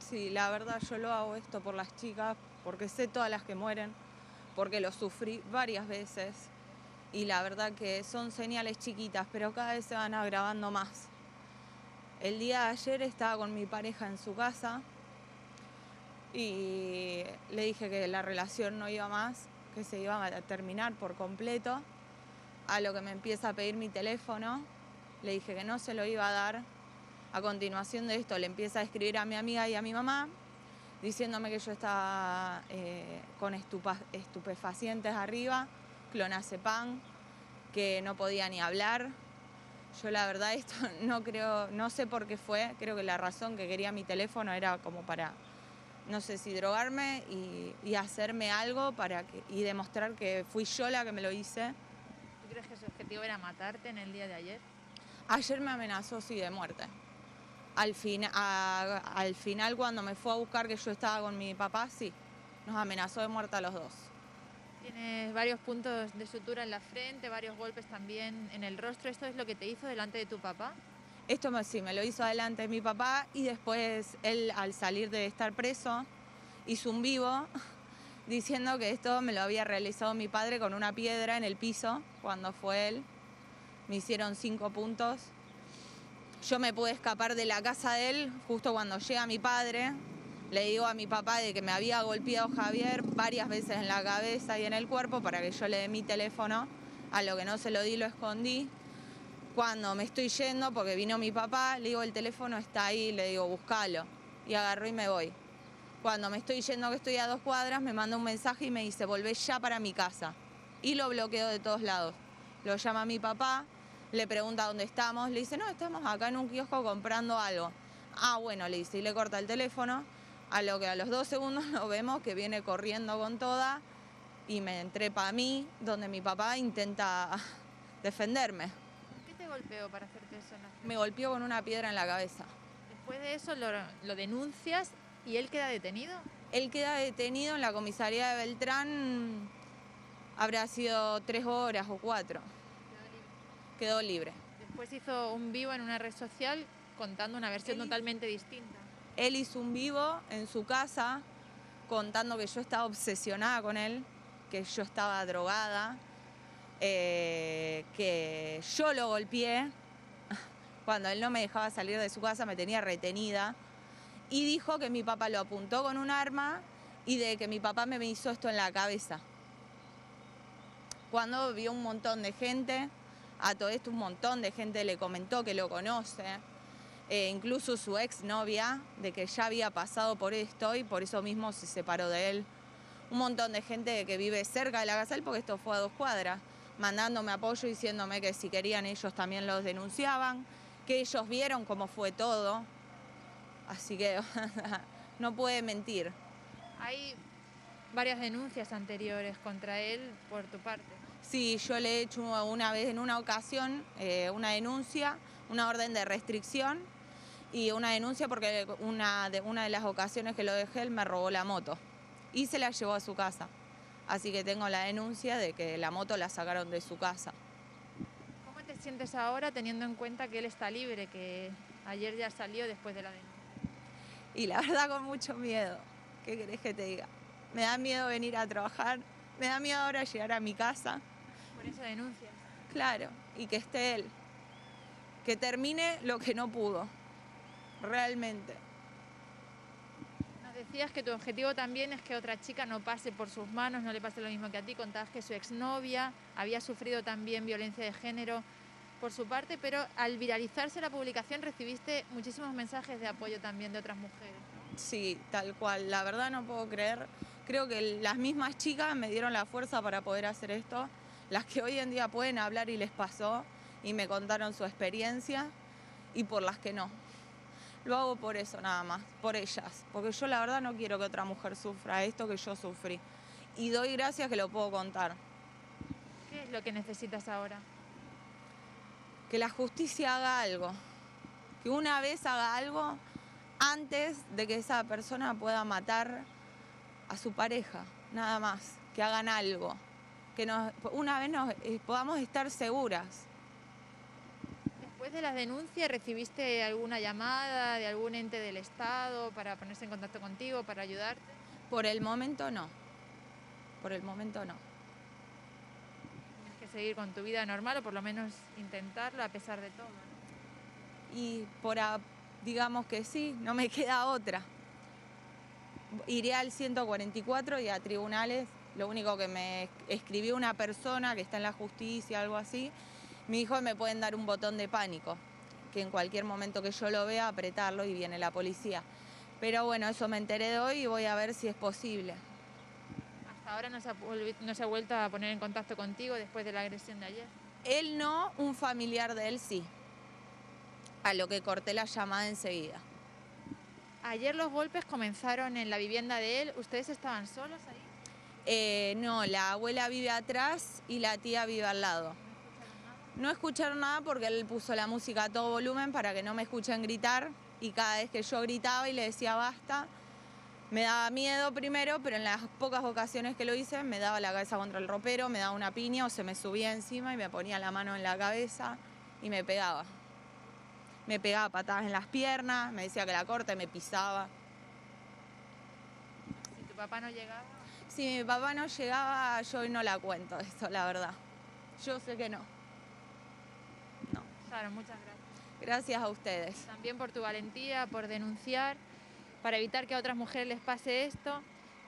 Sí, la verdad yo lo hago esto por las chicas, porque sé todas las que mueren, porque lo sufrí varias veces y la verdad que son señales chiquitas, pero cada vez se van agravando más. El día de ayer estaba con mi pareja en su casa y le dije que la relación no iba más, que se iba a terminar por completo, a lo que me empieza a pedir mi teléfono, le dije que no se lo iba a dar. A continuación de esto le empieza a escribir a mi amiga y a mi mamá, diciéndome que yo estaba con estupefacientes arriba, clonazepam, que no podía ni hablar. Yo la verdad esto no creo, no sé por qué fue, creo que la razón que quería mi teléfono era como para, no sé si drogarme y hacerme algo y demostrar que fui yo la que me lo hice. ¿Tú crees que su objetivo era matarte en el día de ayer? Ayer me amenazó, sí, de muerte. Al final, cuando me fue a buscar que yo estaba con mi papá, sí, nos amenazó de muerte a los dos. Tienes varios puntos de sutura en la frente, varios golpes también en el rostro. ¿Esto es lo que te hizo delante de tu papá? Esto sí, me lo hizo delante de mi papá y después él, al salir de estar preso, hizo un vivo diciendo que esto me lo había realizado mi padre con una piedra en el piso cuando fue él. Me hicieron 5 puntos. Yo me pude escapar de la casa de él justo cuando llega mi padre. Le digo a mi papá de que me había golpeado Javier varias veces en la cabeza y en el cuerpo para que yo le dé mi teléfono. A lo que no se lo di, lo escondí. Cuando me estoy yendo, porque vino mi papá, le digo, el teléfono está ahí, le digo, búscalo. Y agarró y me voy. Cuando me estoy yendo, que estoy a 2 cuadras, me manda un mensaje y me dice, volvé ya para mi casa. Y lo bloqueo de todos lados. Lo llama mi papá, le pregunta dónde estamos, le dice, no, estamos acá en un kiosco comprando algo. Ah, bueno, le dice, y le corta el teléfono, a lo que a los 2 segundos lo vemos que viene corriendo con toda y me entrepa a mí, donde mi papá intenta defenderme. ¿Qué te golpeó para hacerte eso en la frente? Me golpeó con una piedra en la cabeza. Después de eso lo denuncias y él queda detenido. Él queda detenido en la comisaría de Beltrán, habrá sido 3 horas o 4. Quedó libre. Después hizo un vivo en una red social contando una versión totalmente distinta. Él hizo un vivo en su casa contando que yo estaba obsesionada con él, que yo estaba drogada, que yo lo golpeé. Cuando él no me dejaba salir de su casa me tenía retenida. Y dijo que mi papá lo apuntó con un arma y de que mi papá me hizo esto en la cabeza. Cuando vio un montón de gente, a todo esto un montón de gente le comentó que lo conoce, incluso su exnovia, de que ya había pasado por esto y por eso mismo se separó de él. Un montón de gente que vive cerca de la casa de él, porque esto fue a 2 cuadras, mandándome apoyo, diciéndome que si querían ellos también los denunciaban, que ellos vieron cómo fue todo. Así que no puede mentir. Hay varias denuncias anteriores contra él por tu parte, ¿no? Sí, yo le he hecho una vez, en una ocasión, una denuncia, una orden de restricción y una denuncia porque una de las ocasiones que lo dejé, él me robó la moto y se la llevó a su casa. Así que tengo la denuncia de que la moto la sacaron de su casa. ¿Cómo te sientes ahora teniendo en cuenta que él está libre, que ayer ya salió después de la denuncia? Y la verdad con mucho miedo. ¿Qué querés que te diga? Me da miedo venir a trabajar, me da miedo ahora llegar a mi casa. Por esa denuncia. Claro, y que esté él. Que termine lo que no pudo. Realmente. Nos decías que tu objetivo también es que otra chica no pase por sus manos, no le pase lo mismo que a ti. Contabas que su exnovia había sufrido también violencia de género por su parte, pero al viralizarse la publicación recibiste muchísimos mensajes de apoyo también de otras mujeres, ¿no? Sí, tal cual. La verdad no puedo creer. Creo que las mismas chicas me dieron la fuerza para poder hacer esto. Las que hoy en día pueden hablar y les pasó y me contaron su experiencia y por las que no. Lo hago por eso nada más, por ellas. Porque yo la verdad no quiero que otra mujer sufra esto que yo sufrí. Y doy gracias que lo puedo contar. ¿Qué es lo que necesitas ahora? Que la justicia haga algo. Que una vez haga algo antes de que esa persona pueda matar a su pareja, nada más, que hagan algo, que una vez podamos estar seguras. Después de las denuncias, ¿recibiste alguna llamada de algún ente del Estado para ponerse en contacto contigo, para ayudarte? Por el momento no. Por el momento no. Tienes que seguir con tu vida normal o por lo menos intentarlo a pesar de todo, ¿no? Y digamos que sí, no me queda otra. Iré al 144 y a tribunales. Lo único que me escribió una persona que está en la justicia, algo así, me dijo que me pueden dar un botón de pánico, que en cualquier momento que yo lo vea, apretarlo y viene la policía. Pero bueno, eso me enteré de hoy y voy a ver si es posible. Hasta ahora no se ha vuelto a poner en contacto contigo después de la agresión de ayer. Él no, un familiar de él sí. A lo que corté la llamada enseguida. Ayer los golpes comenzaron en la vivienda de él. ¿Ustedes estaban solos ahí? No, la abuela vive atrás y la tía vive al lado. No escucharon nada porque él puso la música a todo volumen para que no me escuchen gritar, y cada vez que yo gritaba y le decía basta, me daba miedo primero, pero en las pocas ocasiones que lo hice me daba la cabeza contra el ropero, me daba una piña o se me subía encima y me ponía la mano en la cabeza y me pegaba. Me pegaba patadas en las piernas, me decía que la corte, me pisaba. Si tu papá no llegaba. Si mi papá no llegaba, yo hoy no la cuento esto, la verdad. Yo sé que no. No. Claro, muchas gracias. Gracias a ustedes. También por tu valentía, por denunciar, para evitar que a otras mujeres les pase esto.